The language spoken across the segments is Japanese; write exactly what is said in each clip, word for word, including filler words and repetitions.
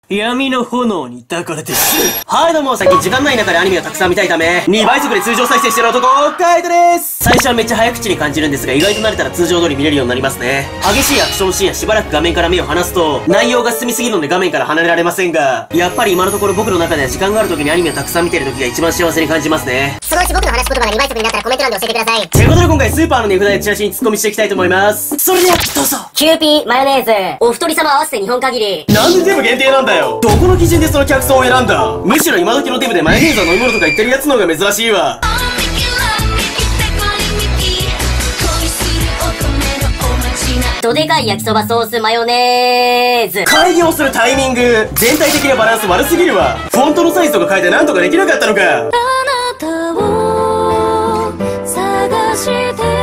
闇の炎に抱かれて死ぬ。はいどうも、最近時間ない中でアニメをたくさん見たいため、にばい速で通常再生してる男、カイトです。最初はめっちゃ早口に感じるんですが、意外と慣れたら通常通り見れるようになりますね。激しいアクションシーンやしばらく画面から目を離すと、内容が進みすぎるので画面から離れられませんが、やっぱり今のところ僕の中では時間がある時にアニメをたくさん見てる時が一番幸せに感じますね。 そのうち僕の話す言葉がにばい速になったらコメント欄で教えてください。 ということで今回スーパーの値札でチラシに突っ込みしていきたいと思います。それでは、どうぞ。 キューピーマヨネーズ、お一人様合わせてにほん限り。 なんで全部限定なんだよ。どこの基準でその客層を選んだ。むしろ今時のデブでマヨネーズは飲み物とか言ってるやつの方が珍しいわ。 どでかい焼きそばソースマヨネーズ。 開業するタイミング、全体的なバランス悪すぎるわ。フォントのサイズとか変えてなんとかできなかったのか。あなたを探してる。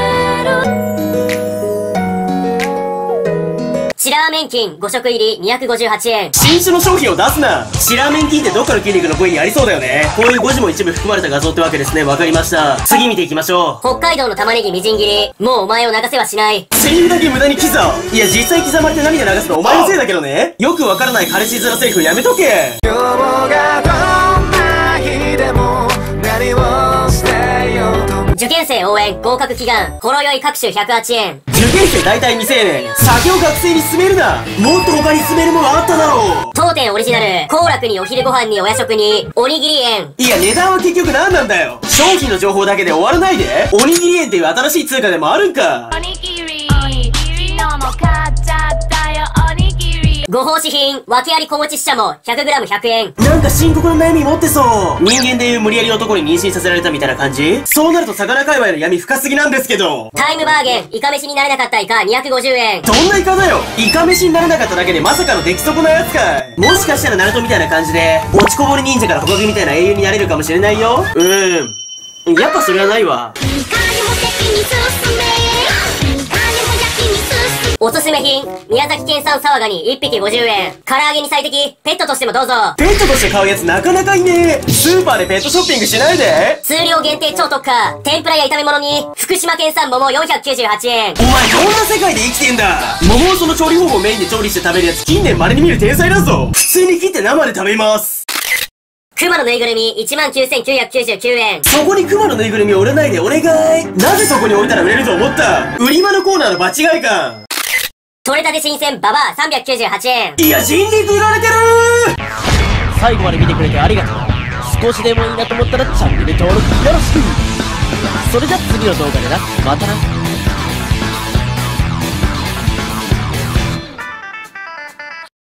シラーメン菌ご食入りにひゃくごじゅうはちえん。 新種の商品を出すな。シラーメン菌ってどっかの筋肉の部位にありそうだよね。こういう誤字も一部含まれた画像ってわけですね。わかりました。次見ていきましょう。 北海道の玉ねぎみじん切り。もうお前を泣かせはしない。 セリフだけ無駄に刻む。いや実際刻まれて涙流すのお前のせいだけどね。よくわからない彼氏面セリフやめとけ。今日がどんな日でも何をしてよと。 受験生応援合格祈願ほろ酔い各種ひゃくはちえん。 受験生大体未成年。酒を学生に勧めるな。もっと他に勧めるものあっただろう。 当店オリジナル幸楽にお昼ご飯にお夜食におにぎり園。 いや値段は結局何なんだよ。商品の情報だけで終わらないで。おにぎり園っていう新しい通貨でもあるんか。 おにぎりおにぎりのも買っちゃったよおにぎり。 ご奉仕品訳あり小餅ししゃも ひゃくグラムひゃくえん。 なんか深刻な悩み持ってそう。人間でいう無理やり男に妊娠させられたみたいな感じ。そうなると魚界隈の闇深すぎなんですけど。 タイムバーゲンイカ飯になれなかったイカにひゃくごじゅうえん。 どんなイカだよ。イカ飯になれなかっただけでまさかの出来損なやつかい。もしかしたらナルトみたいな感じで落ちこぼれ忍者からホカゲみたいな英雄になれるかもしれないよ。うーんやっぱそれはないわ。 おすすめ品宮崎県産サワガニいっぴきごじゅうえん。唐揚げに最適ペットとしてもどうぞ。 ペットとして買うやつなかなかいねえ。スーパーでペットショッピングしないで。 数量限定超特価天ぷらや炒め物に福島県産桃よんひゃくきゅうじゅうはちえん。 お前どんな世界で生きてんだ。桃をその調理方法をメインで調理して食べるやつ近年稀に見る天才だぞ。普通に切って生で食べます。 熊のぬいぐるみいちまんきゅうせんきゅうひゃくきゅうじゅうきゅうえん。 そこに熊のぬいぐるみを売らないでお願い。なぜそこに置いたら売れると思った。売り場のコーナーの場違い感。 取れたて新鮮ババアさんびゃくきゅうじゅうはちえん。 いや人力売られてる。 最後まで見てくれてありがとう。少しでもいいなと思ったらチャンネル登録よろしく。それじゃ次の動画でな。またな。